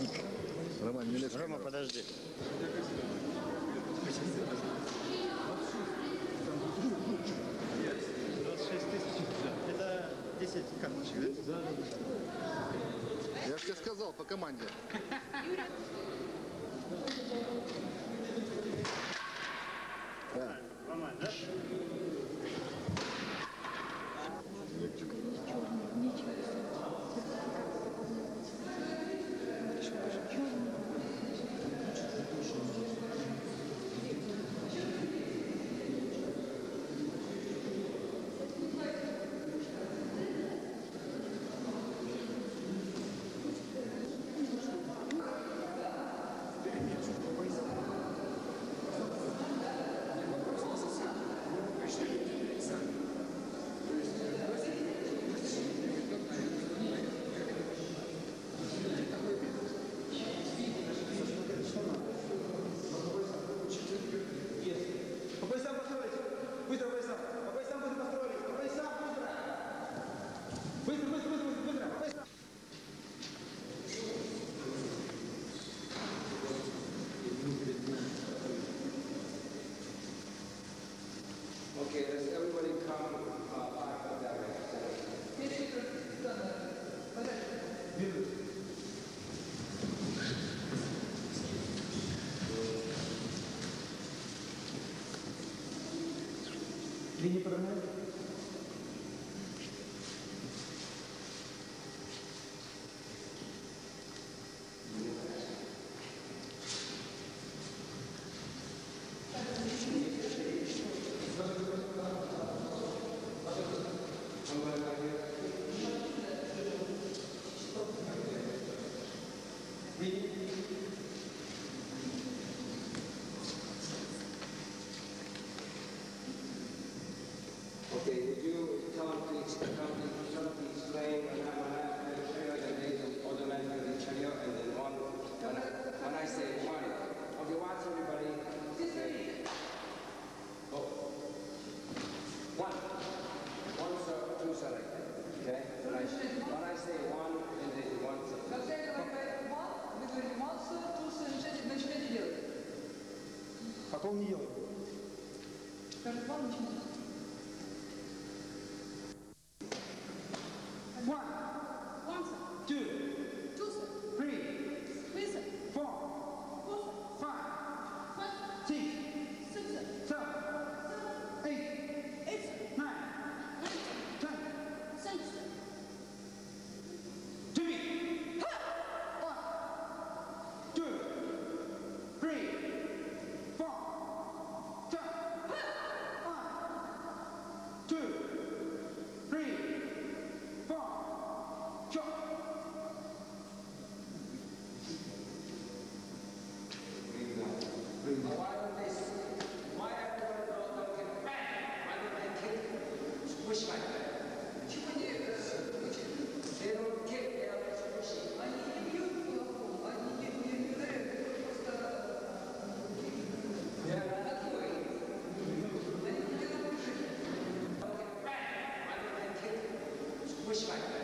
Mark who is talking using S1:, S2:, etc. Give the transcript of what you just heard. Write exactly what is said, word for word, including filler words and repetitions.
S1: Роман, не
S2: Рома, подожди. двадцать шесть тысяч. Это десять карточек, да? Да, да.
S1: Я же тебе сказал по команде. Да.
S2: Рома, да?
S3: Okay, does everybody come uh, back up that way?
S4: Линия подогнать?
S3: Okay, would you tell them please, come to, tell them to explain when I, when I, when I show you the names of automatically channel and then one, when I, when I say one. Okay, watch everybody. Say, oh, one. One, so, two select. Okay? When I, when I say one, and then one select.
S5: Когда я говорю one, вы говорите one, two, начинаете, начинаете делать.
S4: Потом не делаем.
S5: Скажет one, начинаете.
S4: One,
S5: One,
S4: two,
S5: two,
S4: three,
S5: three,
S4: four,
S5: four,
S4: five,
S5: five,
S4: six,
S5: six,
S4: seven, eight,
S5: eight,
S4: nine, ten.
S5: six.
S4: To me. One, two, three, four, five. One, two, three, four, jump.
S3: Why don't they, why everyone don't, don't get bang? Why don't they kick, squish like that?
S5: Почему они, э,
S3: They don't kick, they are squishy.
S5: они не бьют кулаком, они не, не, не ударяют, просто такой. Они не делают движения.
S3: Don't get bang. Why don't they kick, squish like that?